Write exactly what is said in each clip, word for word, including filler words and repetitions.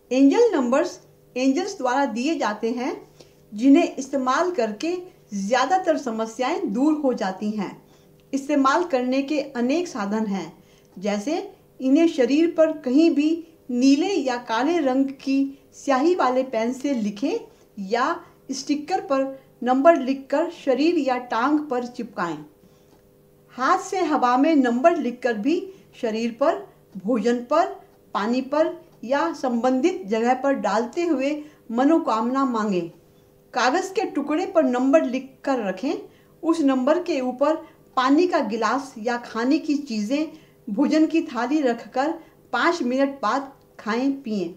Angel numbers angels द्वारा दिए जाते हैं, जिन्हें इस्तेमाल करके ज़्यादातर समस्याएं दूर हो जाती हैं। इस्तेमाल करने के अनेक साधन हैं, जैसे इन्हें शरीर पर कहीं भी नीले या काले रंग की स्याही वाले पेन से लिखें या स्टिकर पर नंबर लिखकर शरीर या टांग पर चिपकाएं। हाथ से हवा में नंबर लिखकर भी शरीर पर, भोजन पर, पानी पर या संबंधित जगह पर डालते हुए मनोकामना मांगें। कागज़ के टुकड़े पर नंबर लिख कर रखें। उस नंबर के ऊपर पानी का गिलास या खाने की चीज़ें, भोजन की थाली रखकर पाँच मिनट बाद खाएं पिएं।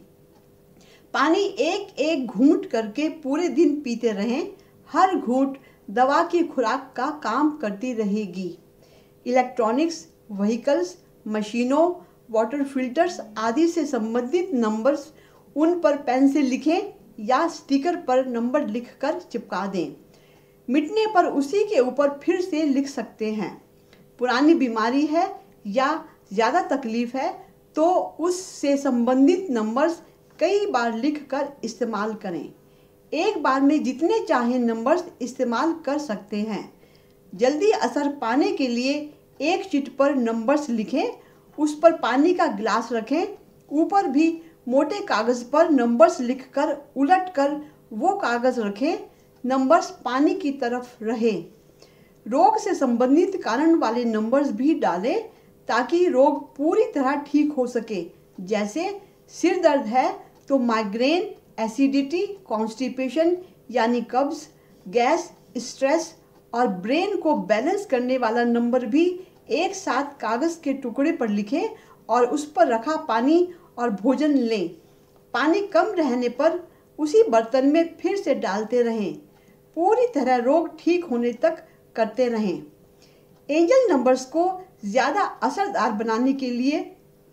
पानी एक एक घूंट करके पूरे दिन पीते रहें। हर घूंट दवा की खुराक का काम करती रहेगी। इलेक्ट्रॉनिक्स, व्हीकल्स, मशीनों, वाटर फिल्टर्स आदि से संबंधित नंबर्स उन पर पेन से लिखें या स्टिकर पर नंबर लिखकर चिपका दें। मिटने पर उसी के ऊपर फिर से लिख सकते हैं। पुरानी बीमारी है या ज़्यादा तकलीफ है तो उससे संबंधित नंबर्स कई बार लिखकर इस्तेमाल करें। एक बार में जितने चाहे नंबर्स इस्तेमाल कर सकते हैं। जल्दी असर पाने के लिए एक शीट पर नंबर्स लिखें, उस पर पानी का गिलास रखें, ऊपर भी मोटे कागज़ पर नंबर्स लिखकर उलटकर वो कागज़ रखें। नंबर्स पानी की तरफ रहे। रोग से संबंधित कारण वाले नंबर्स भी डालें ताकि रोग पूरी तरह ठीक हो सके। जैसे सिर दर्द है तो माइग्रेन, एसिडिटी, कॉन्स्टिपेशन यानी कब्ज, गैस, स्ट्रेस और ब्रेन को बैलेंस करने वाला नंबर भी एक साथ कागज़ के टुकड़े पर लिखें और उस पर रखा पानी और भोजन लें। पानी कम रहने पर उसी बर्तन में फिर से डालते रहें। पूरी तरह रोग ठीक होने तक करते रहें। एंजल नंबर्स को ज़्यादा असरदार बनाने के लिए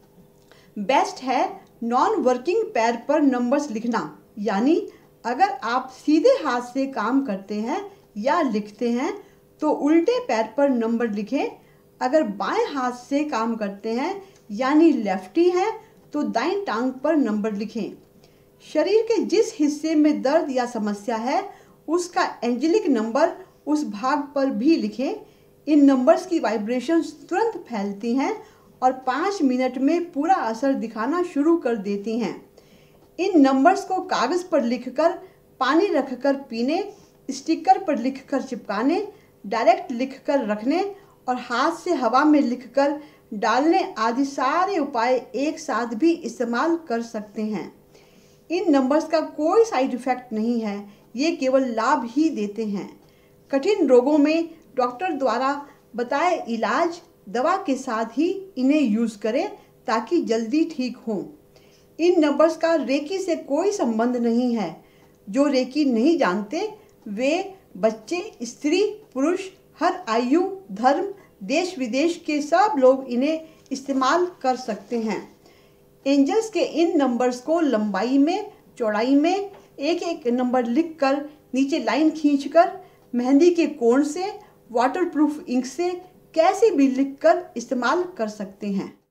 बेस्ट है नॉन वर्किंग पैर पर नंबर्स लिखना। यानी अगर आप सीधे हाथ से काम करते हैं या लिखते हैं तो उल्टे पैर पर नंबर लिखें। अगर बाएं हाथ से काम करते हैं यानी लेफ्टी हैं तो दाईं टांग पर नंबर लिखें। शरीर के जिस हिस्से में दर्द या समस्या है उसका एंजेलिक नंबर उस भाग पर भी लिखें। इन नंबर्स की वाइब्रेशंस तुरंत फैलती हैं और पाँच मिनट में पूरा असर दिखाना शुरू कर देती हैं। इन नंबर्स को कागज़ पर लिखकर पानी रखकर पीने, स्टिकर पर लिखकर चिपकाने, डायरेक्ट लिखकर रखने और हाथ से हवा में लिखकर डालने आदि सारे उपाय एक साथ भी इस्तेमाल कर सकते हैं। इन नंबर्स का कोई साइड इफ़ेक्ट नहीं है, ये केवल लाभ ही देते हैं। कठिन रोगों में डॉक्टर द्वारा बताए इलाज दवा के साथ ही इन्हें यूज़ करें ताकि जल्दी ठीक हों। इन नंबर्स का रेकी से कोई संबंध नहीं है। जो रेकी नहीं जानते वे बच्चे, स्त्री, पुरुष, हर आयु, धर्म, देश विदेश के सब लोग इन्हें इस्तेमाल कर सकते हैं। एंजल्स के इन नंबर्स को लंबाई में, चौड़ाई में एक एक नंबर लिखकर नीचे लाइन खींचकर मेहंदी के कोण से, वाटरप्रूफ इंक से कैसे भी लिखकर इस्तेमाल कर सकते हैं।